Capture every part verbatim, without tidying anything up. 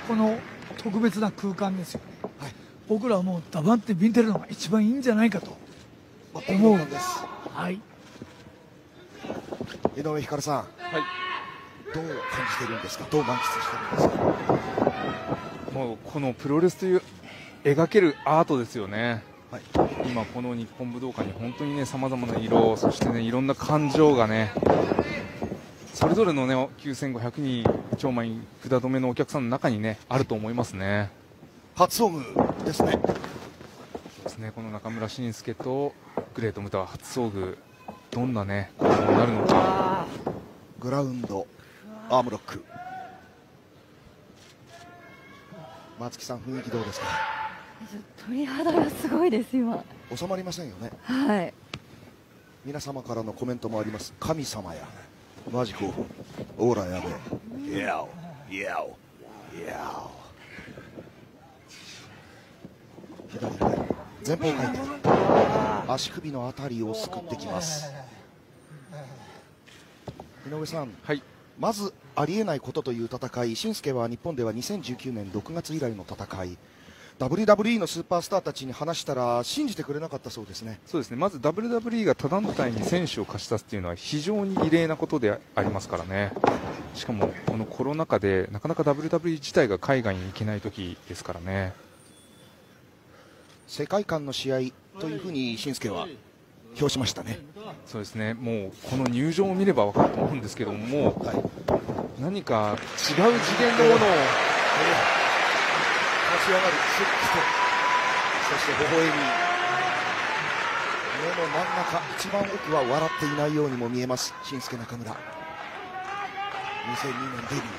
この特別な空間ですよね、 はい、 僕らはもう黙って見てるのが一番いいんじゃないかと思うんです。はい、 井上ひかるさん、 はい、 どう感じているんですか、どう満喫しているんですか。 もうこのプロレスという描けるアートですよね、 はい、 今この日本武道館に本当にね様々な色、そしてねいろんな感情がねそれぞれのねきゅうせんごひゃくにん超満員札止めのお客さんの中にねあると思いますね。 初遭遇ですね。 そうですね、この中村慎介とグレートムタは初遭遇、どんなねことになるのか。 グラウンドアームロック、松木さん、雰囲気どうですか。 鳥肌がすごいです今。 収まりませんよね。 はい。 皆様からのコメントもあります。神様やマジ興奮、オーラやべえ、やおやおやお、左手前方回転、足首のあたりをすくってきます。井上さん、 はい、 まずありえないことという戦い、俊介は日本ではにせんじゅうきゅうねんろくがつ以来の戦い、 ダブリューダブリューイー のスーパースターたちに話したら信じてくれなかったそうですね。 そうですね、まず ダブリューダブリューイー が他団体に選手を貸し出すというのは非常に異例なことでありますからね。しかもこのコロナ禍でなかなか ダブリューダブリューイー 自体が海外に行けない時ですからね。 世界観の試合というふうに俊介は評しましたね。 そうですね、もうこの入場を見れば分かると思うんですけども、はい、何か違う次元のものを、立ち上がるスッと、そして微笑み、目の真ん中一番奥は笑っていないようにも見えます俊介中村。にせんにねんデビュー、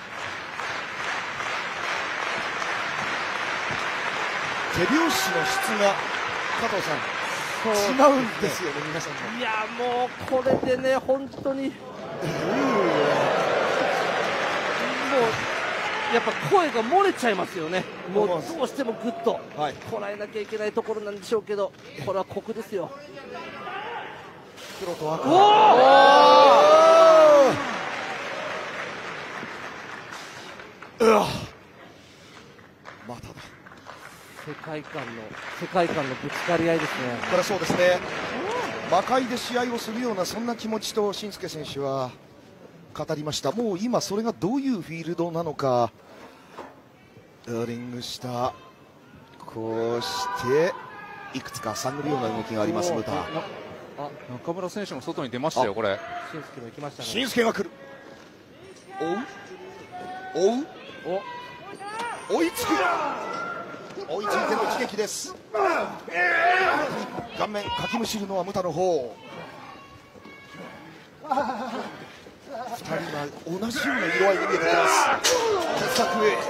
手拍子の質が加藤さん違うんですよね、皆さんも。 いやもうこれでね本当に、もうやっぱ声が漏れちゃいますよね。もうどうしてもぐっとこらえなきゃいけないところなんでしょうけど、これは酷ですよ。 黒と赤、うわまただ、 世界観の世界観のぶつかり合いですね。 これはそうですね、魔界で試合をするようなそんな気持ちと俊介選手は語りました。もう今それがどういうフィールドなのか、リング下、こうしていくつか探るような動きがありますムタ。 中村選手も外に出ましたよ。これ俊介も行きましたね。 俊介が来る、追う追う追いつく、追いついての一撃です。顔面かきむしるのはムタの方。ふたりは同じような色合いに見えてきます。鉄柵へ、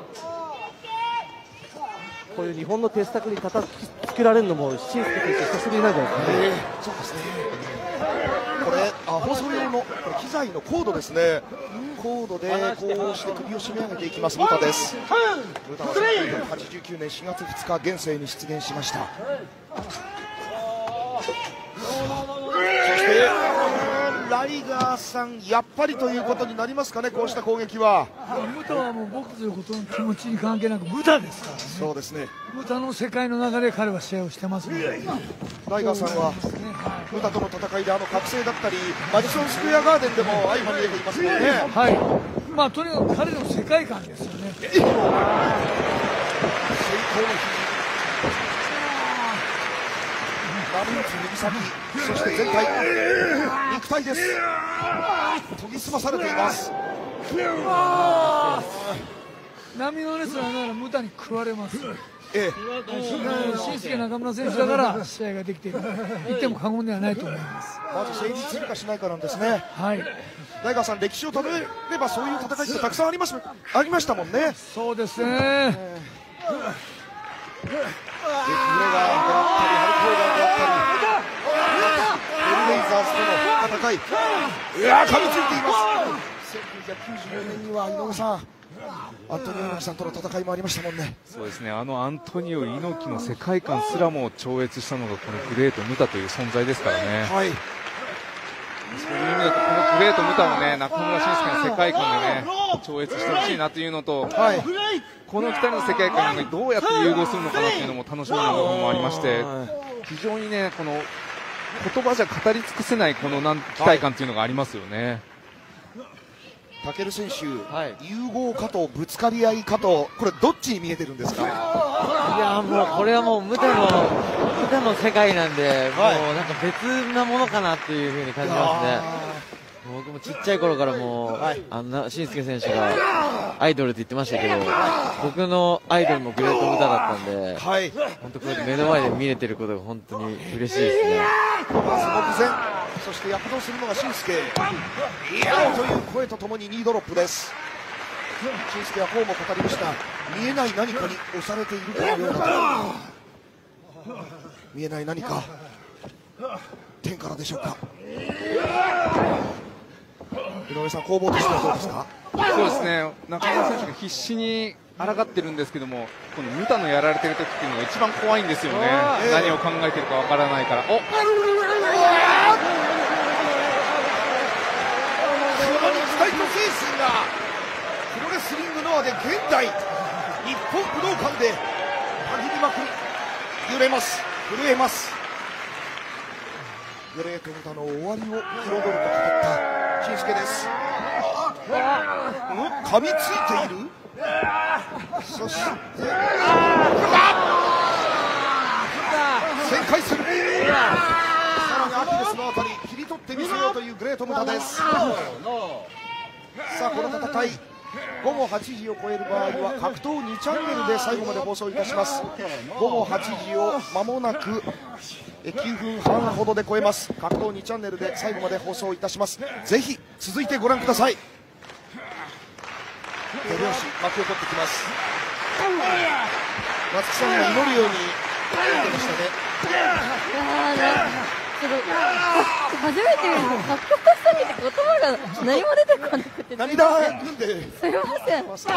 こういう日本の鉄柵に叩きつけられるのも俊介選手久しぶりなんじゃないですかね。 えー、そうですね、これあ放送用のこれ機材のコードですね。コードでこうして首を締め上げていきますムタです。ムタはせんきゅうひゃくはちじゅうきゅうねんしがつふつか現世に出現しました。そしてライガーさん、やっぱりということになりますかね、こうした攻撃は。 ムタはもう僕ということの気持ちに関係なくムタですからね。 そうですね、 ムタの世界の中で彼は試合をしてますので、 ライガーさんはムタとの戦いであの覚醒だったりマディソンスクエアガーデンでも相まみえていますもんね。 はい、まあとにかく彼の世界観ですよね。 成功の日、波打つ指先、そして全体肉体です。研ぎ澄まされています。 波のレスラーならムタに食われます。 ええ、 俊介中村選手だから試合ができていると言っても過言ではないと思います。 まず成立するかしないかなんですね。 はい、 大川さん、歴史をたどれればそういう戦いってたくさんありますありましたもんね。 そうですね、 デクレガーであったりハルコーガーであったりエルレイザーズとの戦い、いやー噛みついています。せんきゅうひゃくきゅうじゅうよねんには井上さん、アントニオ猪木さんとの戦いもありましたもんね。 そうですね、あのアントニオ猪木の世界観すらも超越したのがこのグレートムタという存在ですからね。 はい、 そういう意味だとこのグレート・ムタをね、中村俊輔の世界観でね超越してほしいなというのと、はい、このふたりの世界観にどうやって融合するのかなというのも楽しみな部分もありまして、非常にねこの言葉じゃ語り尽くせないこのなん期待感というのがありますよね。 タケル選手、はい、融合かとぶつかり合いかと、これどっちに見えてるんですか？ いやもうこれはもうムタのムタの世界なんで、はい、もうなんか別なものかなっていう風に感じますね。僕もちっちゃい頃からもう、はい、あんな俊輔選手がアイドルって言ってましたけど、僕のアイドルもグレートムタだったんで、はい、本当こうやって目の前で見れてることが本当に嬉しいですね。 まず目前、そして躍動するのが俊輔、いやーという声とともにニードロップです。俊輔はこうも語りました。見えない何かに押されているかのようなと、見えない何か天からでしょうか。井上さん、攻防としてはどうですか？ そうですね、中村選手が必死に抗ってるんですけども、このムタのやられてる時っていうのが一番怖いんですよね。何を考えてるかわからないから。お期待と精神がプロレスリングノアで現代日本武道館で限りまくり揺れます、震えます。グレートムタの終わりを彩ると語った俊輔です。うん、噛みついている。そして旋回する。さらにアキレスのあたり切り取ってみせようというグレートムタです。さあこの戦いごごはちじを超える場合は格闘にチャンネルで最後まで放送いたします。ごごはちじを間もなくきゅうふんはんほどで超えます。格闘にチャンネルで最後まで放送いたします。ぜひ続いてご覧ください。手拍子巻き起こってきます。松木さんが祈るように言ってましたね。 初めて見るのかっこよすぎて言葉が何も出てこなくて涙ぐんですいません。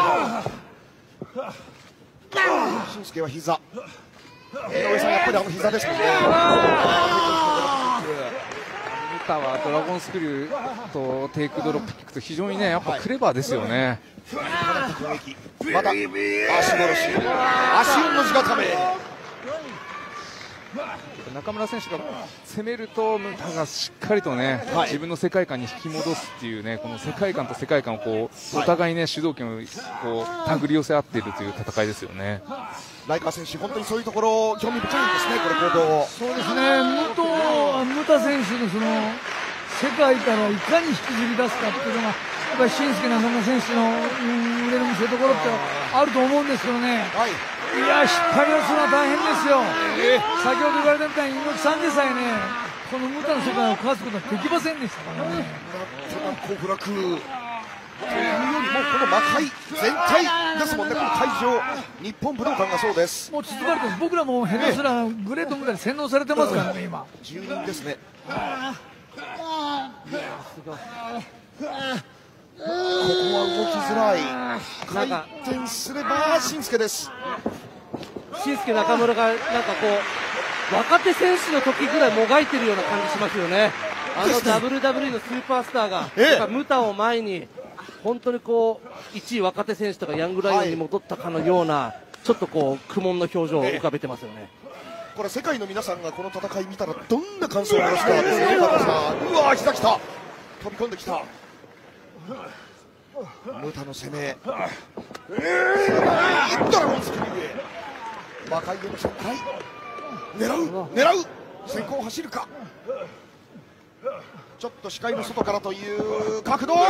俊輔は膝、井上さんやっぱりあの膝ですかね。 ムタはドラゴンスクリューとテイクドロップキックと非常にねやっぱクレバーですよね。 また足殺し、足をの字固め。 中村選手が攻めるとムタがしっかりとね、はい、自分の世界観に引き戻すっていうね、この世界観と世界観をこうお互いね主導権をこう手繰り寄せ合っているという戦いですよね。 ライカー選手、本当にそういうところ興味深いんですね、これ行動。 そうですね、ムタ選手のその世界からいかに引きずり出すかっていうのがやっぱり俊輔中村選手の腕の見せ所ってあると思うんですけどね。はい、いや、引っ張りをするのは大変ですよ。えー、先ほど言われたみたいに猪木さんでさえねこのムタの世界を壊すことはできませんでしたからね。 小倉空というよりもこの魔界全体ですもんね、この会場日本武道館がそうです。 もう包まれてます。僕らもヘドスラーグレートムタに洗脳されてますからね今。 じゅうにんですね。ここは動きづらい。回転すれば俊輔です。 俊輔中村がなんかこう若手選手の時ぐらいもがいてるような感じしますよね。あの ダブリューダブリュー のスーパースターが、ええ、ムタを前に本当にこういちい若手選手とかヤングライオンに戻ったかのような、はい、ちょっとこう苦悶の表情を浮かべてますよね。 これ世界の皆さんがこの戦い見たらどんな感想を持つかですね。うわー、膝きた、飛び込んできたムタの攻め、ドラゴンスクリューへ魔界への旋回、狙う狙う先行走るか。ちょっと視界の外からという角度、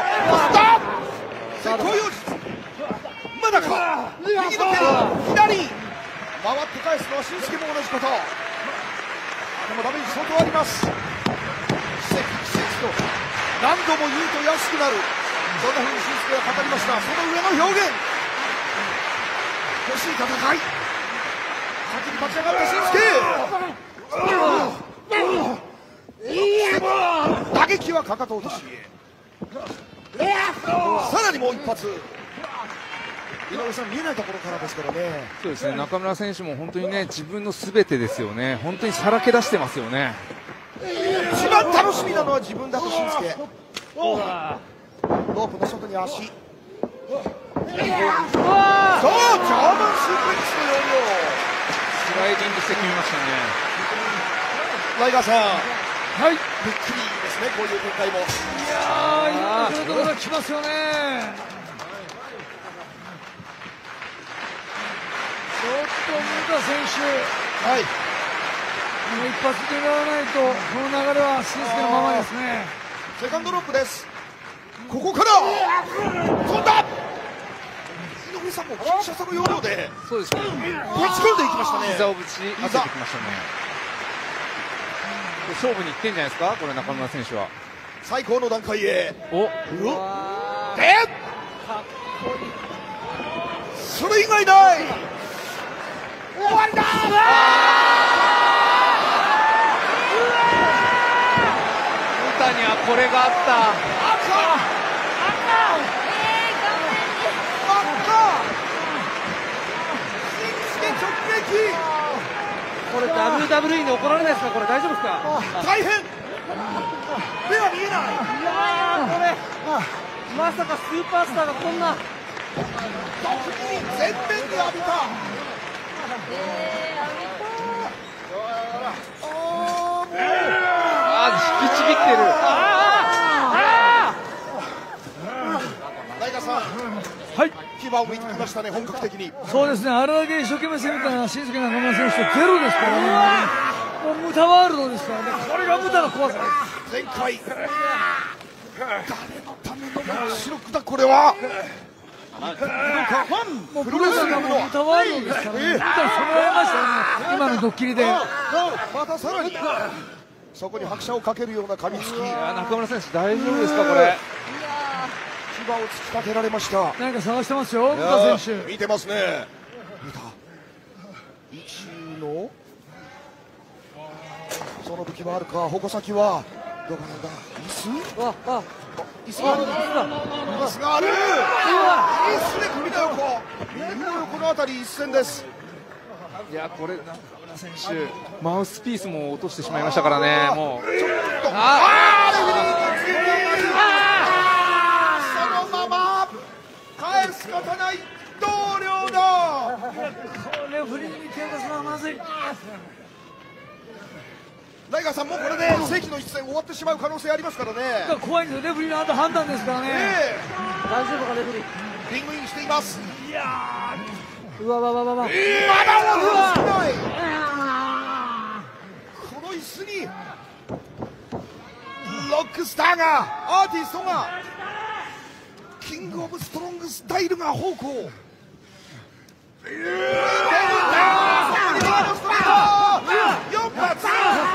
先行用術、まだか、右の手左回って返すのは俊輔も同じこと。でもダメージ相当あります。奇跡奇跡と何度も言うと安くなる、そんなふうに俊輔は語りました。その上の表現、欲しい戦い、先に立ち上がった俊輔、打撃はかかと落としへ、さらにもう一発。井上さん、見えないところからですからね。 そうですね、中村選手も本当にね自分のすべてですよね、本当にさらけ出してますよね。 一番楽しみなのは自分だと俊介。ロープの外に足。そう、ジャーマンシュープレックスの要領。 スライディングして決めましたね。 ライガーさん、 はい。 びっくりですね、こういう展開も。 いやー、今のところが来ますよね。ちょっとムタ選手、 はい。 一発でやらないと、この流れは俊介のままですね。 セカンドロップです。ここから飛んだ。井上さんも傾斜差の要領でそうですね。 ぶち込んでいきましたね。 膝をぶち当ててきましたね。勝負にいってんじゃないですか、これ中村選手は。 最高の段階へ。 お、 うわっ、えっ、それ以外ない。終わりだ。 ムタにはこれがあった。 これ ダブリューダブリューイー に怒られないですか、これ大丈夫ですか。 大変。目は見えない。 いやー、これまさかスーパースターがこんな全面で浴びた。 あー、引きちぎってる。 ライガーさん、 はい。 牙を向いてきましたね、本格的に。 そうですね、あれだけ一生懸命攻めた俊介中村選手とゼロですからね。もうムタワールドですからね。これがムタの怖さです。 前回誰のための真白くだ、これは。 もうプロレスがもうムタワールドですからね。ムタに攻められましたよね、今のドッキリで。 またさらにそこに拍車をかけるような噛みつき。 中村選手大丈夫ですか、これ。 牙を突き立てられました。 何か探してますよ、ムタ選手。 見てますね。見た一流のその武器はあるか。矛先はどうかなんだ。椅子、 ああ椅子がある。椅子がある。椅子で首の横、首の横のあたり一戦です。 いや、これ中村選手マウスピースも落としてしまいましたからね。もうちょっとあー、レフェリーがつけてそのまま帰る仕方ない。同僚だ。 これを振りに手を出すのはまずい。 ライガーさんもこれで正規の一戦終わってしまう可能性ありますからね。 怖いんですよ、レフェリーの後判断ですからね。 え大丈夫かレフェリー。 え、リングインしています。 いやうわわわわわ。 まだ落としてない。この椅子にロックスターが、アーティストが、キングオブストロングスタイルが方向。よん発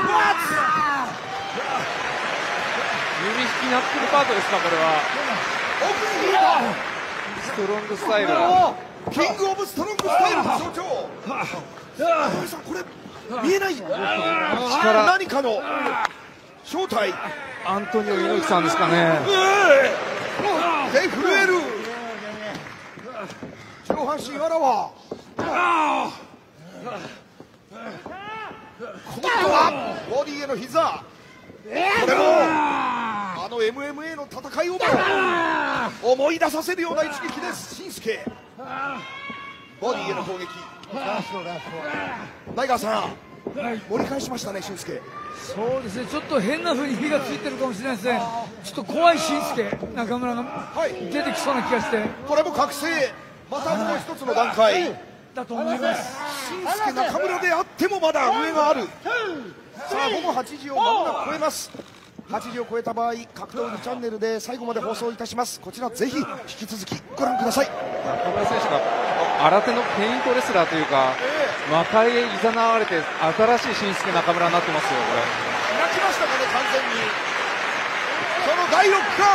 弓引きナックルパートですか、これは。 奥に引いた。 ストロングスタイル。 キングオブストロングスタイルの象徴。井上さん、これ見えない。 力何かの正体。 アントニオ猪木さんですかね。 手震える。上半身あらわ。今度はボディへの膝。これもあの エムエムエー の戦いをも思い出させるような一撃です。紳助、ボディへの攻撃。ライガーさん、盛り返しましたね、紳助。 そうですね、ちょっと変な風に火がついてるかもしれないですね。ちょっと怖い紳助、中村が出てきそうな気がして。 これも覚醒、またもう一つの段階だと思います。 紳助中村であってもまだ上がある。さあ、午後はちじをまもなく超えます。はちじを超えた場合、格闘技チャンネルで最後まで放送いたします。こちらぜひ引き続きご覧ください。 中村選手が新手のペイントレスラーというか、魔界へいざなわれて新しい紳助中村になってますよ、これ。 開きましたかね、完全に。そのだいろくか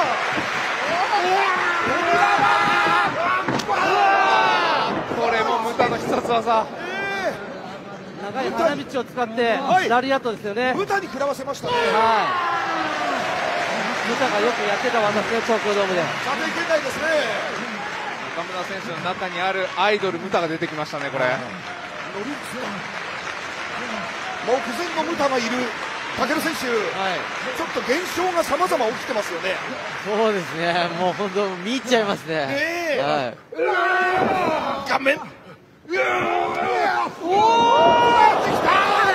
これもムタの必殺技。 長い花道を使ってラリアットですよね。 ムタに食らわせましたね。 はい。ムタがよくやってた技ですね、東京ドームで。 射程圏内ですね。 中村選手の中にあるアイドルムタが出てきましたね、これ。 目前のムタがいる。 武尊選手、 はい、 ちょっと現象がさまざま起きてますよね。 そうですね、もう本当、見入っちゃいますね。 ねえ、 はい、 顔面、おお、できた、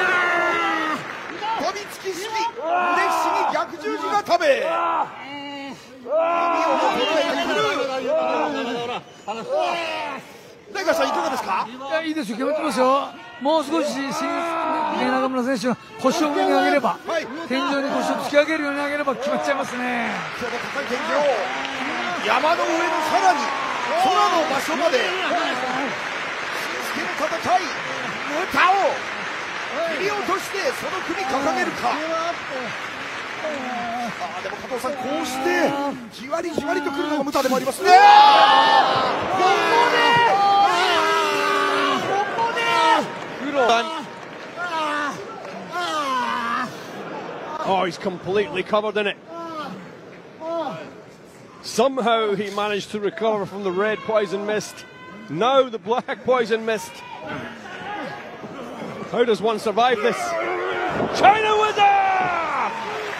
飛びつき式、歴史に逆十字固め、耳を整えてくる。大川さん、いかがですか？ いや、いいですよ、決まってますよ。もう少し新助中村選手が腰を上に上げれば、はい、天井に腰を突き上げるように上げれば決まっちゃいますね。 その高い天井、山の上のさらに空の場所まで、新助の戦い、ムタを切り落としてその首掲げるか。あでも加藤さん、こうしてじわりじわりとくるのがムタでもありますね。ここで Oh, he's completely covered in it. Somehow he managed to recover from the red poison mist. Now the black poison mist. How does one survive this? China Wizard!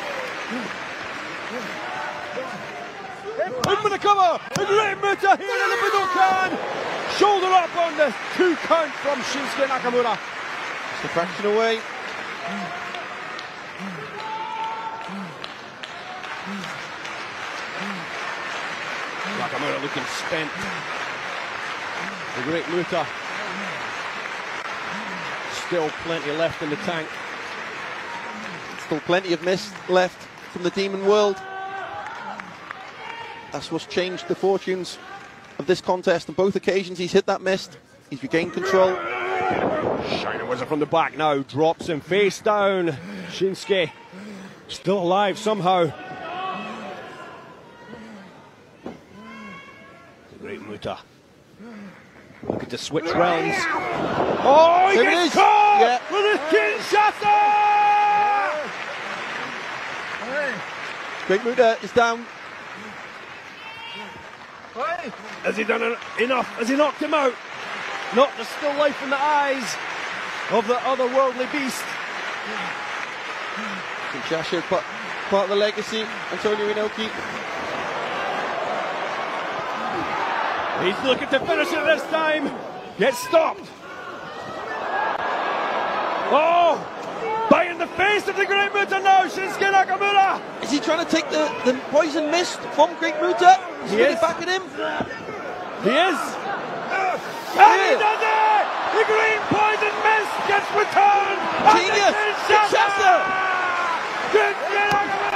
In with the cover! The Great Muta here in the Budokan! Shoulder up on the two count from Shinsuke Nakamura. Just a fraction away. Nakamura looking spent. The Great Muta. Still plenty left in the tank. Still plenty of mist left from the Demon World. That's what's changed the fortunes of this contest. On both occasions he's hit that mist. He's regained control. China Wizard from the back now. Drops him face down. Shinsuke still alive somehow. The Great Muta looking to switch realms. Oh, he There gets it is. caught Yeah. with a Kinshasa! Great Muta is down. Has he done enough? Has he knocked him out? Not the still life in the eyes of the otherworldly beast. Kinshasa, part, part of the legacy. Antonio Inoki. He's looking to finish it this time. Gets stopped. Oh! Bite in the face of the Great Muta now, Shinsuke Nakamura! Is he trying to take the, the poison mist from Great Muta? Is He he really is. backing him? He is! And he does it! The green poison mist gets returned! Genius! And the Kinshasa! Kinshasa! Shinsuke Nakamura!